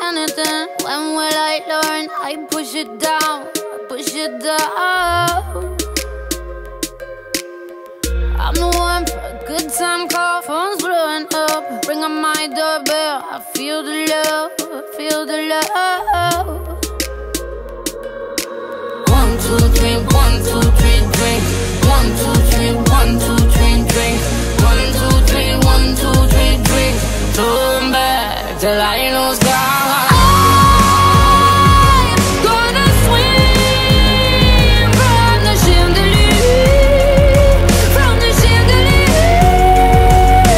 anything. When will I learn? I push it down, I push it down. I'm the one for a good time call. Phone's blowing up, ring on my doorbell. I feel the love, I feel the love. 1, 2, 3, 1, 2, 3, drink. 1, 2, 3, 1, 2, 3, drink. 1, 2, 3, 1, 2, 3, drink. Turn back till I lose God. I'm gonna swim from the chandelier, from the chandelier.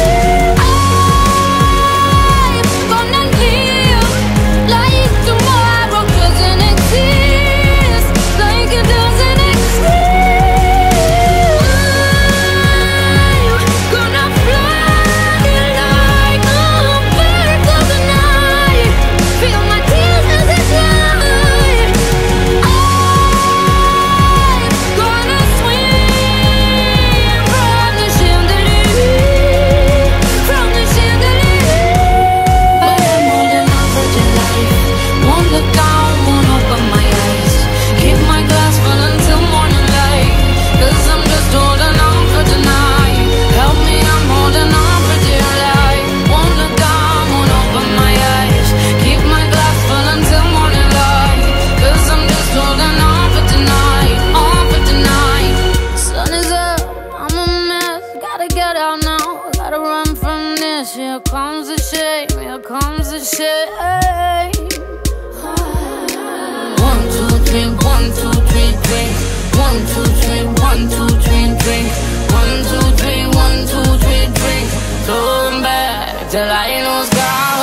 I'm gonna live like tomorrow doesn't exist, like it doesn't exist. I'm gonna fly like a bird of the night. Feel my tears as they fly. I'm gonna swim from the chandelier, from the chandelier. But I'm holding on for dear life. Won't look down, won't open my eyes. Keep my glass full until morning light. 'Cause I'm just holding on for tonight. Help me, I'm holding on for dear life. Won't look down, won't open my eyes. Keep my glass full until morning light. 'Cause I'm just holding on for tonight, on for tonight. Sun is up, I'm a mess. Gotta get out now, gotta run from this. Here comes the shame, here comes the shame. 1, 2, 3, 1, 2, 3, drink. 1, 2, 3, 1, 2, 3, drink. 1, 2, 3, 1, 2, 3, drink. Turn back till I lose God.